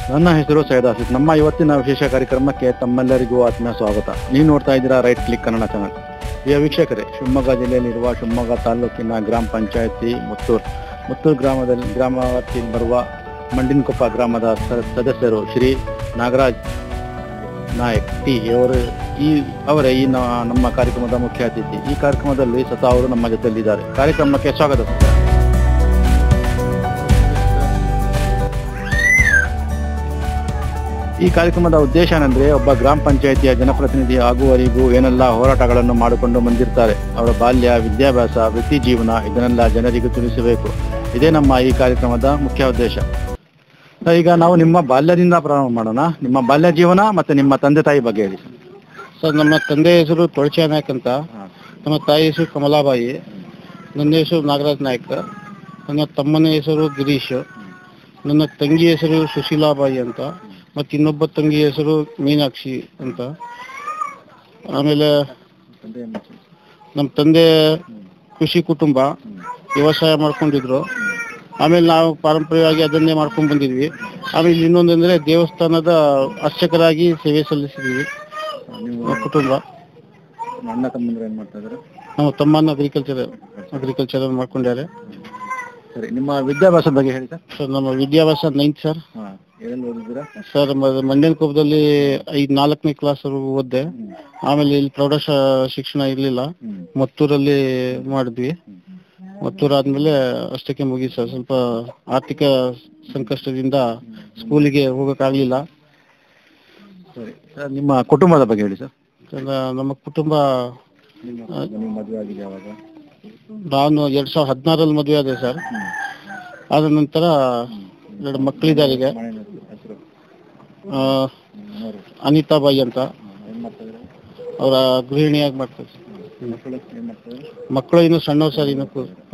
ನನ್ನ ಹೆಸರು ಸೈಯದ್ ಆಸಿಫ್. ನಮ್ಮ ಇವತ್ತಿನ ವಿಶೇಷ ಕಾರ್ಯಕ್ರಮಕ್ಕೆ ತಮ್ಮೆಲ್ಲರಿಗೂ ಆತ್ಮೀಯ ಸ್ವಾಗತ. ನೀವು ನೋಡ್ತಾ ಇದ್ದೀರಾ ರೈಟ್ ಕ್ಲಿಕ್ ಕನ್ನಡ ಚಾನಲ್. ಪ್ರಿಯ ವೀಕ್ಷಕರೇ, ಶಿವಮೊಗ್ಗ ಜಿಲ್ಲೆಯಲ್ಲಿರುವ ಶಿವಮೊಗ್ಗ ತಾಲೂಕಿನ ಗ್ರಾಮ ಪಂಚಾಯತಿ ಮುತ್ತೂರು ಗ್ರಾಮ ವ್ಯಾಪ್ತಿಯಲ್ಲಿ ಬರುವ ಮಂಡಿನಕೊಪ್ಪ ಗ್ರಾಮದ ಸದಸ್ಯರು ಶ್ರೀ ನಾಗರಾಜ್ ನಾಯಕ್ ಟಿ ಅವರೇ ನಮ್ಮ ಕಾರ್ಯಕ್ರಮದ ಮುಖ್ಯ ಅತಿಥಿ. ಈ ಕಾರ್ಯಕ್ರಮದಲ್ಲಿ ಸತಾ ಅವರು ನಮ್ಮ ಜೊತೆಯಲ್ಲಿದ್ದಾರೆ. ಕಾರ್ಯಕ್ರಮಕ್ಕೆ ಸ್ವಾಗತ. ಈ ಕಾರ್ಯಕ್ರಮದ ಉದ್ದೇಶ ಏನಂದ್ರೆ, ಒಬ್ಬ ಗ್ರಾಮ ಪಂಚಾಯಿತಿಯ ಜನಪ್ರತಿನಿಧಿ ಆಗುವವರೆಗೂ ಏನೆಲ್ಲ ಹೋರಾಟಗಳನ್ನು ಮಾಡಿಕೊಂಡು ಬಂದಿರ್ತಾರೆ, ಅವರ ಬಾಲ್ಯ, ವಿದ್ಯಾಭ್ಯಾಸ, ವೃತ್ತಿ ಜೀವನ ಇದನ್ನೆಲ್ಲ ಜನರಿಗೆ ತಿಳಿಸಬೇಕು. ಇದೇ ನಮ್ಮ ಈ ಕಾರ್ಯಕ್ರಮದ ಮುಖ್ಯ ಉದ್ದೇಶ. ಈಗ ನಾವು ನಿಮ್ಮ ಬಾಲ್ಯದಿಂದ ಪ್ರಾರಂಭ ಮಾಡೋಣ. ನಿಮ್ಮ ಬಾಲ್ಯ ಜೀವನ ಮತ್ತೆ ನಿಮ್ಮ ತಂದೆ ತಾಯಿ ಬಗ್ಗೆ ಹೇಳಿ ಸರ್. ನಮ್ಮ ತಂದೆ ಹೆಸರು ತೊಳಚೆ ನಾಯಕ್ ಅಂತ, ನಮ್ಮ ತಾಯಿ ಹೆಸರು ಕಮಲಾಬಾಯಿ, ನನ್ನ ಹೆಸರು ನಾಗರಾಜ್ ನಾಯಕ್, ನನ್ನ ತಮ್ಮನ ಹೆಸರು ಗಿರೀಶ್, ನನ್ನ ತಂಗಿ ಹೆಸರು ಸುಶೀಲಾಬಾಯಿ ಅಂತ, ಮತ್ತು ಇನ್ನೊಬ್ಬ ತಂಗಿ ಹೆಸರು ಮೀನಾಕ್ಷಿ ಅಂತ. ಆಮೇಲೆ ನಮ್ಮ ತಂದೆ ಕೃಷಿ ಕುಟುಂಬ, ವ್ಯವಸಾಯ ಮಾಡ್ಕೊಂಡಿದ್ರು. ಆಮೇಲೆ ನಾವು ಪಾರಂಪರ್ಯವಾಗಿ ಅದನ್ನೇ ಮಾಡ್ಕೊಂಡು ಬಂದಿದ್ವಿ. ಆಮೇಲೆ ಇನ್ನೊಂದಂದ್ರೆ ದೇವಸ್ಥಾನದ ಅರ್ಚಕರಾಗಿ ಸೇವೆ ಸಲ್ಲಿಸಿದ್ವಿ. ಕುಟುಂಬ ಅಣ್ಣ ತಮ್ಮಂದ್ರೆ ಏನ್ ಮಾಡ್ತಾ ಇದ್ದಾರೆ? ನಮ್ಮ ತಮ್ಮನ ಅಗ್ರಿಕಲ್ಚರ್ ಮಾಡ್ಕೊಂಡಿದ್ದಾರೆ. ಸರಿ, ನಿಮ್ಮ ವಿದ್ಯಾಭ್ಯಾಸದ ಬಗ್ಗೆ ಹೇಳಿ ಸರ್. ಸರ್, ನಮ್ಮ ವಿದ್ಯಾಭ್ಯಾಸ 9th ಸರ್. ಎಲ್ಲಿ ಓದಿದ್ದೀರಾ ಸರ್? ಮಂಡ್ಯನಕೊಪ್ಪದಲ್ಲಿ 4ನೇ ಕ್ಲಾಸ್ ಓದಿದೆ. ಆಮೇಲೆ ಇಲ್ಲಿ ಪ್ರೌಢ ಶಿಕ್ಷಣ ಇರಲಿಲ್ಲ, ಮತ್ತೂರಲ್ಲಿ ಮಾಡಿದ್ವಿ. ಮತ್ತೂರು ಆದ್ಮೇಲೆ ಅಷ್ಟಕ್ಕೆ ಮುಗಿ ಸರ್. ಸ್ವಲ್ಪ ಆರ್ಥಿಕ ಸಂಕಷ್ಟದಿಂದ ಸ್ಕೂಲಿಗೆ ಹೋಗಕ್ಕಾಗ್ಲಿಲ್ಲ. ಸರಿ ಸರ್, ನಿಮ್ಮ ಕುಟುಂಬದ ಬಗ್ಗೆ ಹೇಳಿ ಸರ್. ನಮ್ಮ ಕುಟುಂಬ, ಮದುವೆ ಆಗಿದೆ ಯಾವಾಗ? ನಾನು 2016ರಲ್ಲಿ ಮದುವೆ ಆದೆ ಸರ್. ಆದ ನಂತರ 2 ಮಕ್ಕಳಿದ್ದಾರೆ. ಈಗ ಅನಿತಾಬಾಯಿ ಅಂತ, ಅವರ ಗೃಹಿಣಿಯಾಗಿ ಮಾಡ್ತಾರೆ. ಮಕ್ಕಳು ಇನ್ನು ಸಣ್ಣವ್ರು ಸರ್. ಇನ್ನು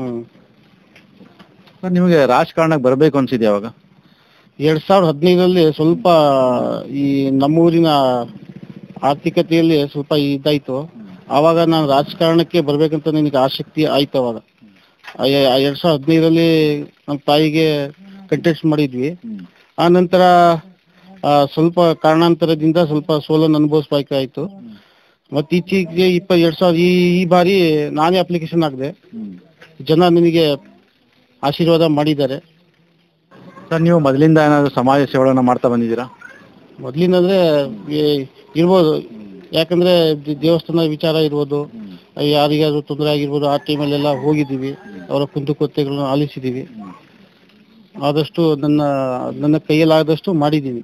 ಸರ್, ನಿಮಗೆ ರಾಜಕಾರಣಕ್ಕೆ ಬರಬೇಕು ಅನ್ಸಿದೆ ಯಾವಾಗ? 2015ರಲ್ಲಿ ಸ್ವಲ್ಪ ಈ ನಮ್ಮೂರಿನ ಆರ್ಥಿಕತೆಯಲ್ಲಿ ಸ್ವಲ್ಪ ಇದಾಯ್ತು. ಆವಾಗ ನಾನು ರಾಜಕಾರಣಕ್ಕೆ ಬರ್ಬೇಕಂತ ನನಗೆ ಆಸಕ್ತಿ ಆಯ್ತು. ಅವಾಗ 2015ರಲ್ಲಿ ನಮ್ಮ ತಾಯಿಗೆ ಕಂಟೆಸ್ಟ್ ಮಾಡಿದ್ವಿ. ಆ ನಂತರ ಸ್ವಲ್ಪ ಕಾರಣಾಂತರದಿಂದ ಸ್ವಲ್ಪ ಸೋಲನ್ನು ಅನುಭವಿಸ್ಬೇಕಾಯ್ತು. ಮತ್ತೆ ಈಚೆಗೆ ಈ ಬಾರಿ ನಾನೇ ಅಪ್ಲಿಕೇಶನ್ ಹಾಕಿದೆ. ಜನ ನನಗೆ ಆಶೀರ್ವಾದ ಮಾಡಿದ್ದಾರೆ. ಸರ್, ನೀವು ಮೊದಲಿಂದ ಏನಾದರೂ ಸಮಾಜ ಸೇವೆಗಳನ್ನು ಮಾಡ್ತಾ ಬಂದಿದ್ದೀರಾ? ಮೊದಲಿನಂದ್ರೆ ಇರ್ಬೋದು, ಯಾಕಂದ್ರೆ ದೇವಸ್ಥಾನ ವಿಚಾರ ಇರ್ಬೋದು, ಯಾರಿಗಾದ್ರೂ ತೊಂದರೆ ಆಗಿರ್ಬೋದು, ಆ ಟೈಮಲ್ಲೆಲ್ಲ ಹೋಗಿದ್ದೀವಿ, ಅವರ ಕುಂದುಕೊರತೆಗಳನ್ನು ಆಲಿಸಿದ್ದೀವಿ. ಆದಷ್ಟು ನನ್ನ ಕೈಯಲ್ಲಾದಷ್ಟು ಮಾಡಿದ್ದೀವಿ.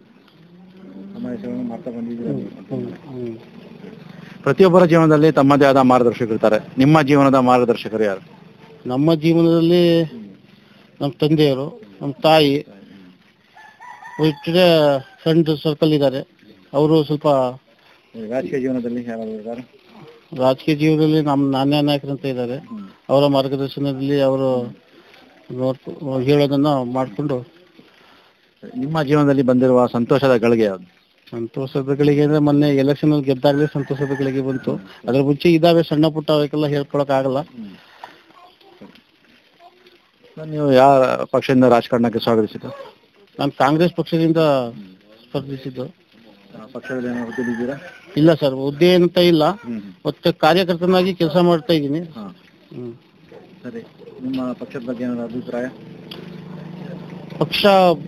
ಪ್ರತಿಯೊಬ್ಬರ ಜೀವನದಲ್ಲಿ ತಮ್ಮದೇ ಆದ ಮಾರ್ಗದರ್ಶಕರು ಇರ್ತಾರೆ. ನಿಮ್ಮ ಜೀವನದ ಮಾರ್ಗದರ್ಶಕರು ಯಾರು? ನಮ್ಮ ಜೀವನದಲ್ಲಿ ನಮ್ಮ ತಂದೆಯವರು, ನಮ್ಮ ತಾಯಿ, ಬಿಟ್ಟರೆ ಫ್ರೆಂಡ್ ಸರ್ಕಲ್ ಇದ್ದಾರೆ. ಅವರು ಸ್ವಲ್ಪ ರಾಜಕೀಯ ಜೀವನದಲ್ಲಿ ಯಾರು? ರಾಜಕೀಯ ಜೀವನದಲ್ಲಿ ನಾಣ್ಯ ನಾಯಕರು ಅಂತ ಇದ್ದಾರೆ. ಅವರ ಮಾರ್ಗದರ್ಶನದಲ್ಲಿ ಅವರು ಹೇಳೋದನ್ನ ಮಾಡಿಕೊಂಡು. ನಿಮ್ಮ ಜೀವನದಲ್ಲಿ ಬಂದಿರುವ ಸಂತೋಷದ ಗಳಿಗೆ ಯಾವುದು? ಸಂತೋಷದ ಗಳಿಗೆ ಅಂದ್ರೆ ಮೊನ್ನೆ ಎಲೆಕ್ಷನ್ ಅಲ್ಲಿ ಗೆದ್ದಾಗಲೇ ಸಂತೋಷದ ಗಳಿಗೆ ಬಂತು. ಅದ್ರ ಮುಂಚೆ ಇದಾವೆ ಸಣ್ಣ ಪುಟ್ಟ, ಅವಕ್ಕೆಲ್ಲ ಹೇಳ್ಕೊಳಕ್ ಆಗಲ್ಲ. ನೀವು ಯಾವ ಪಕ್ಷದಿಂದ ರಾಜಕಾರಣಕ್ಕೆ ಸ್ವಾಗತಿಸಿದ್ದು? ನಾನು ಕಾಂಗ್ರೆಸ್ ಪಕ್ಷದಿಂದ ಸ್ಪರ್ಧಿಸಿದ್ದು. ಪಕ್ಷದಲ್ಲಿ ಏನೋ ಹುದ್ದೆಯಿದ್ದೀರಾ? ಇಲ್ಲ ಸರ್, ಹುದ್ದೆ ಅಂತ ಇಲ್ಲ, ಒಟ್ಟು ಕಾರ್ಯಕರ್ತನಾಗಿ ಕೆಲಸ ಮಾಡ್ತಾ ಇದ್ದೀನಿ. ಸರಿ, ನಿಮ್ಮ ಪಕ್ಷದ ಬಗ್ಗೆ ಏನಾದ್ರು ಅಭಿಪ್ರಾಯ? ಪಕ್ಷ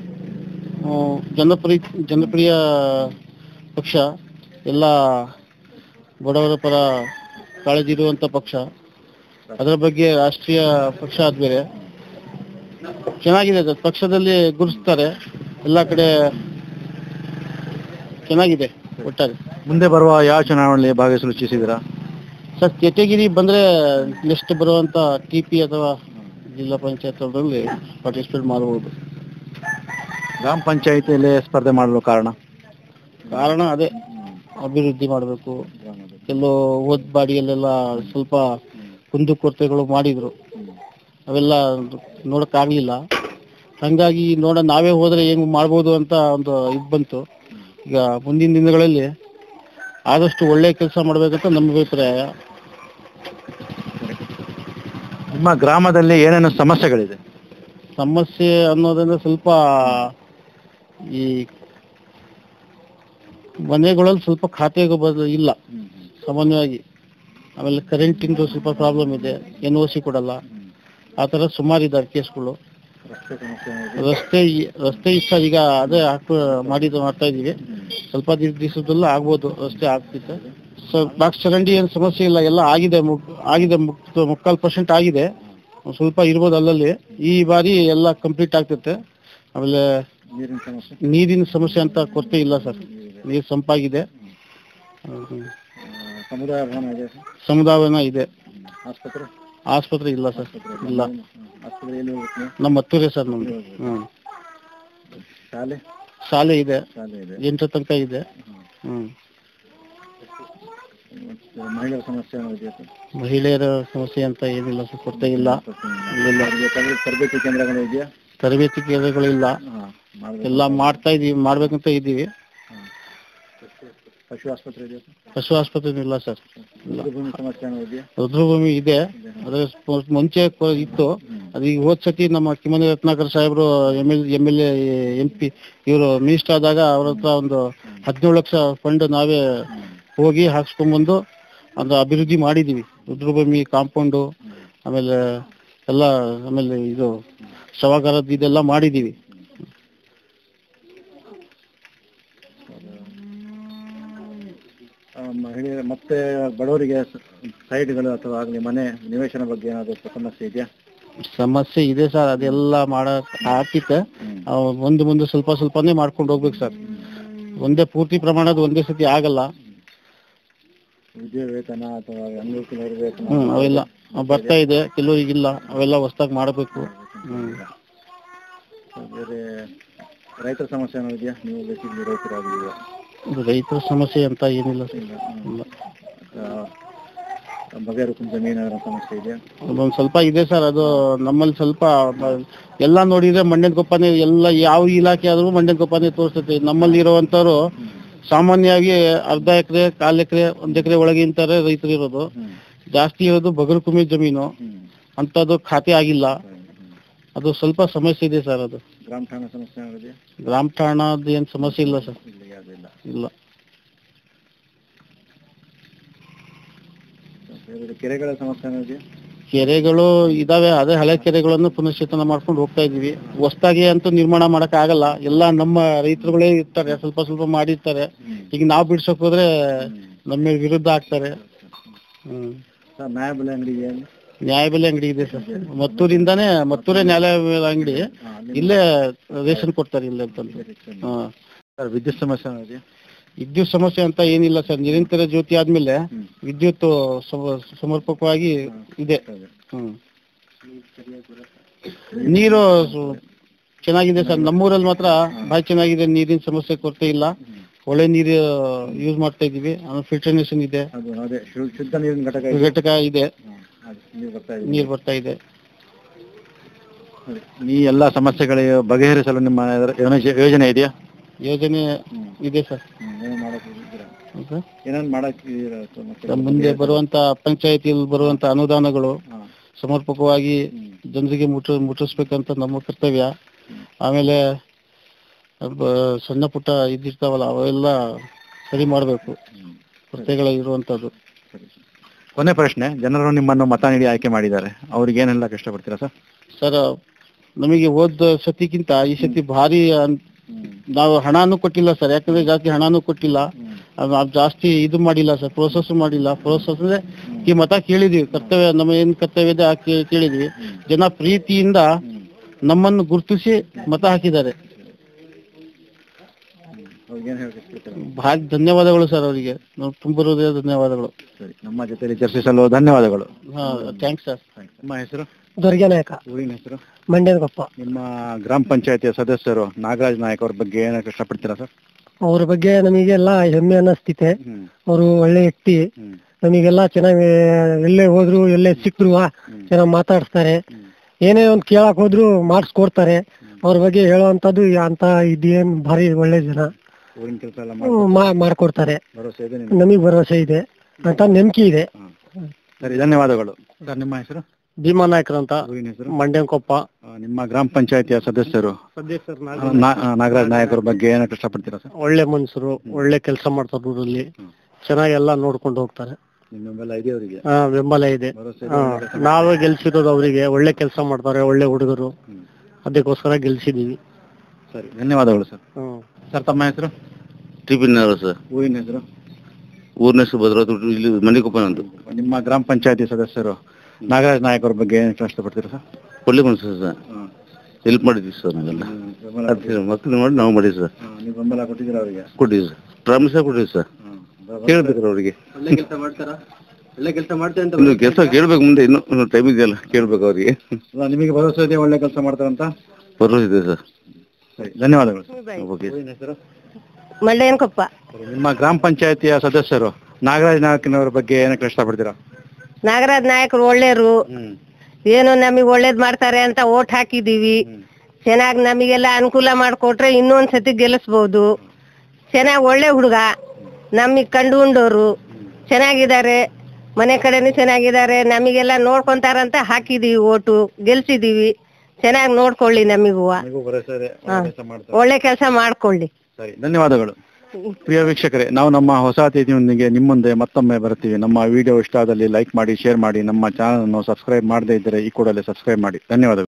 ಜನಪ್ರಿಯ ಪಕ್ಷ, ಎಲ್ಲ ಬಡವರ ಪರ ಕಾಳಜಿ ಇರುವಂತ ಪಕ್ಷ. ಅದರ ಬಗ್ಗೆ ರಾಷ್ಟ್ರೀಯ ಪಕ್ಷ ಆದ್ಮೇಲೆ ಚೆನ್ನಾಗಿದೆ. ಪಕ್ಷದಲ್ಲಿ ಗುರುತಿಸ್ತಾರೆ, ಎಲ್ಲ ಕಡೆ ಚೆನ್ನಾಗಿದೆ ಒಟ್ಟಾರೆ. ಮುಂದೆ ಬರುವ ಯಾವ ಚುನಾವಣೆಯಲ್ಲಿ ಭಾಗವಹಿಸಲು ಇಚ್ಛಿಸಿದ್ದೀರಾ? ಸರ್, ಕೆಟಗಿರಿ ಬಂದ್ರೆ ನೆಕ್ಸ್ಟ್ ಬರುವಂತ TP ಅಥವಾ ಜಿಲ್ಲಾ ಪಂಚಾಯತ್ ಅವರಲ್ಲಿ ಪಾರ್ಟಿಸಿಪೇಟ್ ಮಾಡಬಹುದು. ಗ್ರಾಮ ಪಂಚಾಯಿತಿಯಲ್ಲಿ ಸ್ಪರ್ಧೆ ಮಾಡಲು ಕಾರಣ ಅದೇ, ಅಭಿವೃದ್ಧಿ ಮಾಡಬೇಕು. ಕೆಲವು ಓದ್ ಬಾಡಿಯಲ್ಲೆಲ್ಲ ಸ್ವಲ್ಪ ಕುಂದುಕೊರತೆಗಳು ಮಾಡಿದ್ರು, ಅವೆಲ್ಲ ನೋಡಕ್ಕಾಗ್ಲಿಲ್ಲ. ಹಂಗಾಗಿ ನಾವೇ ಹೋದ್ರೆ ಹೆಂಗ್ ಮಾಡ್ಬೋದು ಅಂತ ಒಂದು ಇದು ಬಂತು. ಈಗ ಮುಂದಿನ ದಿನಗಳಲ್ಲಿ ಆದಷ್ಟು ಒಳ್ಳೆ ಕೆಲಸ ಮಾಡ್ಬೇಕಂತ ನಮ್ಮ ಅಭಿಪ್ರಾಯ. ನಿಮ್ಮ ಗ್ರಾಮದಲ್ಲಿ ಏನೇನು ಸಮಸ್ಯೆಗಳಿದೆ? ಸಮಸ್ಯೆ ಅನ್ನೋದಂದ್ರೆ ಸ್ವಲ್ಪ ಈ ಮನೆಗಳಲ್ಲಿ ಸ್ವಲ್ಪ ಖಾತೆಗೆ ಇಲ್ಲ ಸಾಮಾನ್ಯವಾಗಿ. ಆಮೇಲೆ ಕರೆಂಟಿಂದು ಸ್ವಲ್ಪ ಪ್ರಾಬ್ಲಮ್ ಇದೆ, NOC ಕೊಡಲ್ಲ, ಆ ಥರ ಸುಮಾರು ಇದ್ದಾರೆ ಕೇಸ್ಗಳು. ರಸ್ತೆ ಸರ್ ಈಗ ಅದೇ ಮಾಡ್ತಾ ಇದೀವಿ. ಸ್ವಲ್ಪ ದಿವಸದಲ್ಲೂ ಆಗ್ಬೋದು, ರಸ್ತೆ ಆಗ್ತಿತ್ತು. ಬಾಕ್ಸ್ ಚರಂಡಿ ಏನು ಸಮಸ್ಯೆ ಇಲ್ಲ, ಎಲ್ಲ ಆಗಿದೆ 3% ಆಗಿದೆ. ಸ್ವಲ್ಪ ಇರ್ಬೋದು ಅಲ್ಲಲ್ಲಿ. ಈ ಬಾರಿ ಎಲ್ಲ ಕಂಪ್ಲೀಟ್ ಆಗ್ತೈತೆ. ಆಮೇಲೆ ನೀರಿನ ಸಮಸ್ಯೆ ಅಂತ ಕೊರತೆ ಇಲ್ಲ ಸರ್, ನೀರು ಸಂಪಾಗಿದೆ. ಸಮುದಾಯನ ಇದೆ. ಆಸ್ಪತ್ರೆ ಇಲ್ಲ ಸರ್, ಇಲ್ಲ. ನಮ್ಮ ಹತ್ತೂರೇ ಸರ್ ನಮ್ದು. ಶಾಲೆ ಇದೆ, 8 ತನಕ ಇದೆ. ಮಹಿಳೆಯರ ಸಮಸ್ಯೆ ಅಂತ ಏನಿಲ್ಲ ಸರ್, ಕೊರತೆ ಇಲ್ಲ. ತರಬೇತಿ ಕೇಂದ್ರಗಳಿಲ್ಲ, ಎಲ್ಲ ಮಾಡ್ತಾ ಇದೀವಿ, ಮಾಡ್ಬೇಕಂತ ಇದ್ದೀವಿ. ಪಶು ಆಸ್ಪತ್ರೆ ಇಲ್ಲ ಸರ್, ರುದ್ರಭೂಮಿ ಇದೆ. ಅದ್ರ ಮುಂಚೆ ಇತ್ತು, ಅದು ಈಗ ಹೋದ್ ಸತಿ ನಮ್ಮ ಕಿಮ್ಮನೆ ರತ್ನಾಕರ್ ಸಾಹೇಬರು MLA MP ಇವರು ಮಿನಿಸ್ಟರ್ ಆದಾಗ ಅವ್ರ ಹತ್ರ ಒಂದು 17 ಲಕ್ಷ ಫಂಡ್ ನಾವೇ ಹೋಗಿ ಹಾಕ್ಸ್ಕೊಂಡ್ಬಂದು ಅದು ಅಭಿವೃದ್ಧಿ ಮಾಡಿದೀವಿ. ರುದ್ರಭೂಮಿ ಕಾಂಪೌಂಡು, ಆಮೇಲೆ ಎಲ್ಲ, ಆಮೇಲೆ ಇದು ಶವಾಗಾರದ್ದು ಇದೆಲ್ಲ ಮಾಡಿದೀವಿ. ಮಹಿಳೆಯರು ಮತ್ತೆ ಬಡವರಿಗೆ ಸೈಟ್ಗಳು ಅಥವಾ ಆಗಲಿ ಮನೆ ನಿವೇಶನ ಬಗ್ಗೆ ಏನಾದರೂ ಸಮಸ್ಯೆ ಇದೆಯಾ? ಸಮಸ್ಯೆ ಇದೆ ಸರ್, ಅದೆಲ್ಲ ಮಾಡಕ್ ಆಗ್ತಿತ್ತು. ಮುಂದೆ ಸ್ವಲ್ಪನೇ ಮಾಡ್ಕೊಂಡು ಹೋಗ್ಬೇಕು ಸರ್. ಒಂದೇ ಪೂರ್ತಿ ಪ್ರಮಾಣದ ಒಂದೇ ಸತಿ ಆಗಲ್ಲ. ವಿದ್ಯಾ ವೇತನ ಅಥವಾ ಅಂಗವಿಕಲರ ವೇತನ ಅವೆಲ್ಲ ಬರ್ತಾ ಇದೆ, ಕೆಲವರಿಗಿಲ್ಲ. ಅವೆಲ್ಲ ಹೊಸದಾಗಿ ಮಾಡಬೇಕು. ಬೇರೆ ರೈತರ ಸಮಸ್ಯೆ ಏನೋ ಇದೆಯಾ? ನೀವು ಬೇಸಿಗೆ ರೈತರಾಗಿದ್ದೀರಾ? ರೈತರ ಸಮಸ್ಯೆ ಅಂತ ಏನಿಲ್ಲ ಸರ್, ಇಲ್ಲ. ಬಗೆಹರಿಸಿದ ಜಮೀನು ಸಮಸ್ಯೆ ಇದೆಯಾ? ಅದೊಂದು ಸ್ವಲ್ಪ ಇದೆ ಸರ್. ಅದು ನಮ್ಮಲ್ಲಿ ಸ್ವಲ್ಪ ಎಲ್ಲ ನೋಡಿದ್ರೆ ಮಂಡ್ಯನಕೊಪ್ಪನೇ, ಎಲ್ಲ ಯಾವ ಇಲಾಖೆ ಆದ್ರೂ ಮಂಡ್ಯನಕೊಪ್ಪನೇ ತೋರಿಸ್ತೈತೆ. ನಮ್ಮಲ್ಲಿ ಇರುವಂತವ್ರು ಸಾಮಾನ್ಯವಾಗಿ ಅರ್ಧ ಎಕರೆ, 1/4 ಎಕರೆ, 1 ಎಕರೆ ಒಳಗೆ ಇಂತಾರೆ ರೈತರು ಇರೋದು. ಜಾಸ್ತಿ ಇರೋದು ಬಗರ್ಕುಮಿ ಜಮೀನು, ಅಂತದ್ದು ಖಾತೆ ಆಗಿಲ್ಲ. ಅದು ಸ್ವಲ್ಪ ಸಮಸ್ಯೆ ಇದೆ ಸರ್. ಅದು ಗ್ರಾಮ ಠಾಣಾ ಸಮಸ್ಯೆ ಇದೆಯಾ? ಗ್ರಾಮ ಠಾಣಾದ ಏನು ಸಮಸ್ಯೆ ಇಲ್ಲ ಸರ್, ಇಲ್ಲ. ಕೆರೆಗಳ ಸಮಸ್ಯೆ ಇದೆಯಾ? ಕೆರೆಗಳು ಇದಾವೆ, ಅದೇ ಹಳೆ ಕೆರೆಗಳನ್ನು ಪುನಶ್ಚೇತನ ಮಾಡ್ಕೊಂಡು ಹೋಗ್ತಾ ಇದೀವಿ. ಹೊಸದಾಗಿ ಅಂತೂ ನಿರ್ಮಾಣ ಮಾಡಕ್ ಆಗಲ್ಲ, ಎಲ್ಲ ನಮ್ಮ ರೈತರುಗಳೇ ಇರ್ತಾರೆ, ಸ್ವಲ್ಪ ಮಾಡಿರ್ತಾರೆ. ಈಗ ನಾವು ಬಿಡ್ಸಕ್ ಹೋದ್ರೆ ನಮ್ಮ ವಿರುದ್ಧ ಆಗ್ತಾರೆ. ನ್ಯಾಯಬೆಲೆ ಅಂಗಡಿ ಇದೆ ಸರ್, ಮತ್ತೂರೇ ನ್ಯಾಯಬೆಲೆ ಅಂಗಡಿ. ಇಲ್ಲೇ ರೇಷನ್ ಕೊಡ್ತಾರೆ ಇಲ್ಲೇ ಅಂತಂದು. ವಿದ್ಯುತ್ ಸಮಸ್ಯೆ ಇದೆಯಾ? ವಿದ್ಯುತ್ ಸಮಸ್ಯೆ ಅಂತ ಏನಿಲ್ಲ ಸರ್, ನಿರಂತರ ಜ್ಯೋತಿ ಆದ್ಮೇಲೆ ವಿದ್ಯುತ್ ಸಮರ್ಪಕವಾಗಿ ಇದೆ. ನೀರು ಚೆನ್ನಾಗಿದೆ ಸರ್, ನಮ್ಮೂರಲ್ಲಿ ಮಾತ್ರ ಭಾಳ ಚೆನ್ನಾಗಿದೆ. ನೀರಿನ ಸಮಸ್ಯೆ ಕೊರತೆ ಇಲ್ಲ, ಒಳ್ಳೆ ನೀರು ಯೂಸ್ ಮಾಡ್ತಾ ಇದೀವಿ. ಆಮೇಲೆ ಫಿಲ್ಟರ್ನೇಷನ್ ಇದೆ, ಶುದ್ಧ ನೀರಿನ ಘಟಕ ಇದೆ, ನೀರು ಬರ್ತಾ ಇದೆ. ಈ ಎಲ್ಲ ಸಮಸ್ಯೆಗಳಿಗೆ ಬಗೆಹರಿಸಲು ನಿಮ್ಮ ಯೋಜನೆ ಇದೆಯಾ? ಯೋಜನೆ ಇದೆ ಸರ್. ಮುಂದೆ ಬರುವಂತ ಪಂಚಾಯತಿಯಲ್ಲಿ ಬರುವಂತ ಅನುದಾನಗಳು ಸಮರ್ಪಕವಾಗಿ ಜನರಿಗೆ ಮುಟ್ಟಿಸ್ಬೇಕಂತ ನಮ್ಮ ಕರ್ತವ್ಯ. ಆಮೇಲೆ ಸಣ್ಣ ಪುಟ್ಟ ಇದಿರ್ತಾವಲ್ಲ ಅವೆಲ್ಲ ಸರಿ ಮಾಡಬೇಕು, ಕೊರತೆಗಳು ಇರುವಂತದ್ದು. ಕೊನೆ ಪ್ರಶ್ನೆ, ಜನರು ನಿಮ್ಮನ್ನು ಮತ ನೀಡಿ ಆಯ್ಕೆ ಮಾಡಿದ್ದಾರೆ, ಅವ್ರಿಗೆ ಏನೆಲ್ಲ ಕಷ್ಟಪಡ್ತೀರಾ ಸರ್? ಸರ್, ನಮಗೆ ಹೋದ ಸತಿಗಿಂತ ಈ ಸತಿ ಭಾರಿ ನಾವು ಹಣನೂ ಕೊಟ್ಟಿಲ್ಲ ಸರ್, ಯಾಕಂದ್ರೆ ಜಾಸ್ತಿ ಹಣನೂ ಕೊಟ್ಟಿಲ್ಲ. ಜಾಸ್ತಿ ಇದು ಮಾಡಿಲ್ಲ ಸರ್, ಪ್ರೋಸೆಸ್ ಮಾಡಿಲ್ಲ. ಪ್ರೋಸೆಸ್ ಅಂದ್ರೆ ಈ ಮತ ಕೇಳಿದ್ವಿ, ಕರ್ತವ್ಯ ನಮ್ಮ ಏನ್ ಕರ್ತವ್ಯ ಇದೆ ಕೇಳಿದ್ವಿ. ಜನ ಪ್ರೀತಿಯಿಂದ ನಮ್ಮನ್ನು ಗುರುತಿಸಿ ಮತ ಹಾಕಿದ್ದಾರೆ. ಬಹಳ ಧನ್ಯವಾದಗಳು ಸರ್ ಅವರಿಗೆ, ನಾವು ತುಂಬ ಹೃದಯದ ಧನ್ಯವಾದಗಳು. ಸರಿ, ನಮ್ಮ ಜೊತೆ ಚರ್ಚಿಸಲು ಧನ್ಯವಾದಗಳು. Thanks sir. ನಿಮ್ಮ ಹೆಸರು? ದುರ್ಗೆ ನಾಯಕ. ಊರಿನ ಹೆಸರು? ಮಂಡ್ಯನಕೊಪ್ಪ. ನಿಮ್ಮ ಗ್ರಾಮ ಪಂಚಾಯತಿಯ ಸದಸ್ಯರು ನಾಗರಾಜ್ ನಾಯಕ್ ಅವ್ರ ಬಗ್ಗೆ ಏನ ಕಷ್ಟಪಡ್ತೀರಾ ಸರ್? ಅವ್ರ ಬಗ್ಗೆ ನಮಗೆಲ್ಲ ಹೆಮ್ಮೆ ಅನ್ನಿಸ್ತಿದೆ. ಅವರು ಒಳ್ಳೆ ವ್ಯಕ್ತಿ, ನಮಗೆಲ್ಲ ಚೆನ್ನಾಗಿ ಎಲ್ಲೇ ಹೋದ್ರು ಎಲ್ಲೇ ಸಿಕ್ಕರು ಚೆನ್ನಾಗಿ ಮಾತಾಡಿಸ್ತಾರೆ. ಏನೇ ಒಂದು ಕೇಳಕ್ ಹೋದ್ರು ಮಾಡಿಸ್ಕೊಡ್ತಾರೆ. ಅವ್ರ ಬಗ್ಗೆ ಹೇಳುವಂತದ್ದು ಅಂತ ಇದೇನ್ ಭಾರಿ ಒಳ್ಳೆ ಜನ, ಮಾಡ್ಕೊಡ್ತಾರೆ. ನಮಗೆ ಭರವಸೆ ಇದೆ ಅಂತ ನಂಬಿಕೆ ಇದೆ. ಸರಿ, ಧನ್ಯವಾದಗಳು ಸರ್. ನಿಮ್ಮ ಹೆಸರು? ಭೀಮಾ ನಾಯ್ಕರ್ ಅಂತ, ಊರಿನ ಹೆಸರು? ಮಂಡ್ಯಂಕೊಪ್ಪ. ನಿಮ್ಮ ಗ್ರಾಮ ಪಂಚಾಯತಿಯ ಸದಸ್ಯರು ಸರ್ ನಾಗರಾಜ್ ನಾಯಕರ ಬಗ್ಗೆ ಏನಕ್ಕೆ ಇಷ್ಟಪಡ್ತೀರಾ ಸರ್? ಒಳ್ಳೆ ಮನುಷ್ಯರು, ಒಳ್ಳೆ ಕೆಲಸ ಮಾಡ್ತಾರೆ ಊರಲ್ಲಿ, ಚೆನ್ನಾಗಿ ಎಲ್ಲ ನೋಡ್ಕೊಂಡು ಹೋಗ್ತಾರೆ. ನಿಮ್ಮ ಬೆಂಬಲ ಇದೆ ಅವರಿಗೆ? ಬೆಂಬಲ ಇದೆ. ನಾವೇ ಗೆಲ್ಸಿರೋದು ಅವರಿಗೆ. ಒಳ್ಳೆ ಕೆಲಸ ಮಾಡ್ತಾರೆ, ಒಳ್ಳೆ ಹುಡುಗರು, ಅದಕ್ಕೋಸ್ಕರ ಗೆಲ್ಸಿದೀವಿ. ಸರಿ, ಧನ್ಯವಾದಗಳು ಸರ್. ಸರ್, ತಮ್ಮ ಹೆಸರು? ಟಿಪಿನವರು ಸರ್. ಊರಿನ ಹೆಸರು? ಊರಿನ ಹೆಸರು ಭದ್ರಾವತಿ, ಇಲ್ಲಿ ಮಣಿಕೊಪ್ಪನಂದು. ನಿಮ್ಮ ಗ್ರಾಮ ಪಂಚಾಯತಿ ಸದಸ್ಯರು ನಾಗರಾಜ್ ನಾಯಕರ ಬಗ್ಗೆ ಏನಕ್ಕೆ ಇಷ್ಟಪಡ್ತೀರಾ ಸರ್? ಒಳ್ಳೆ ಮನುಷ್ಯ ಸರ್, ಹೆಲ್ಪ್ ಮಾಡಿದ್ವಿ ಸರ್ ನಾವೆಲ್ಲ. ಮಕ್ಕಳು ಮಾಡಿ ನಾವು ಮಾಡಿದ್ವಿ ಸರ್. ನೀವು ಬೆಂಬಲ ಕೊಟ್ಟಿದ್ದೀರಾ ಅವರಿಗೆ? ಕೊಟ್ಟಿದ್ವಿ ಸರ್, ಪ್ರಾಮಿಸ್ ಕೊಟ್ಟಿದ್ವಿ ಸರ್. ಕೇಳ್ಬೇಕು ಅವರಿಗೆ. ಒಳ್ಳೆ ಕೆಲಸ ಮಾಡ್ತಾರಾ? ಒಳ್ಳೆ ಕೆಲಸ ಮಾಡ್ತೇವೆ ಅಂತ ಇನ್ನು ಕೆಲಸ ಕೇಳ್ಬೇಕು, ಮುಂದೆ ಇನ್ನೂ ಟೈಮ್ ಇದೆಯಲ್ಲ, ಕೇಳ್ಬೇಕು ಅವರಿಗೆ. ನಿಮಗೆ ಭರವಸೆ ಇದೆ ಒಳ್ಳೆ ಕೆಲಸ ಮಾಡ್ತಾರಂತ? ಭರವಸೆ ಇದೆ ಸರ್. ಸರಿ, ಧನ್ಯವಾದಗಳು. ಓಕೆ. ಮಂಡ್ಯಂಕೊಪ್ಪ. ನಿಮ್ಮ ಗ್ರಾಮ ಪಂಚಾಯತಿಯ ಸದಸ್ಯರು ನಾಗರಾಜ್ ನಾಯಕನವರ ಬಗ್ಗೆ ಏನಕ್ಕೆ ಇಷ್ಟಪಡ್ತೀರಾ? ನಾಗರಾಜ್ ನಾಯಕರು ಒಳ್ಳೆಯವರು, ಏನು ನಮಗೆ ಒಳ್ಳೇದ್ ಮಾಡ್ತಾರೆ ಅಂತ ಓಟ್ ಹಾಕಿದೀವಿ. ಚೆನ್ನಾಗಿ ನಮಗೆಲ್ಲ ಅನುಕೂಲ ಮಾಡಿಕೊಟ್ರೆ ಇನ್ನೊಂದ್ಸತಿ ಗೆಲ್ಲಿಸ್ಬೋದು. ಚೆನ್ನಾಗಿ ಒಳ್ಳೆ ಹುಡುಗ, ನಮಗೆ ಕಂಡು ಉಂಡೋರು ಚೆನ್ನಾಗಿದ್ದಾರೆ, ಮನೆ ಕಡೆನೂ ಚೆನ್ನಾಗಿದ್ದಾರೆ, ನಮಗೆಲ್ಲ ನೋಡ್ಕೊಂತಾರಂತ ಹಾಕಿದೀವಿ ಓಟು, ಗೆಲ್ಸಿದೀವಿ. ಚೆನ್ನಾಗಿ ನೋಡ್ಕೊಳ್ಳಿ, ನಮಗೂ ಒಳ್ಳೆ ಕೆಲಸ ಮಾಡ್ಕೊಳ್ಳಿ. ಸರಿ, ಧನ್ಯವಾದಗಳು. ಪ್ರಿಯ ವೀಕ್ಷಕರೇ, ನಾವು ನಮ್ಮ ಹೊಸ ಅತಿಥಿಯೊಂದಿಗೆ ನಿಮ್ಮ ಮುಂದೆ ಮತ್ತೊಮ್ಮೆ ಬರ್ತೀವಿ. ನಮ್ಮ ವಿಡಿಯೋ ಇಷ್ಟ ಆದಲ್ಲಿ ಲೈಕ್ ಮಾಡಿ, ಶೇರ್ ಮಾಡಿ. ನಮ್ಮ ಚಾನಲ್ ಅನ್ನು ಸಬ್ಸ್ಕ್ರೈಬ್ ಮಾಡದೇ ಇದ್ದರೆ ಈ ಕೂಡಲೇ ಸಬ್ಸ್ಕ್ರೈಬ್ ಮಾಡಿ. ಧನ್ಯವಾದಗಳು.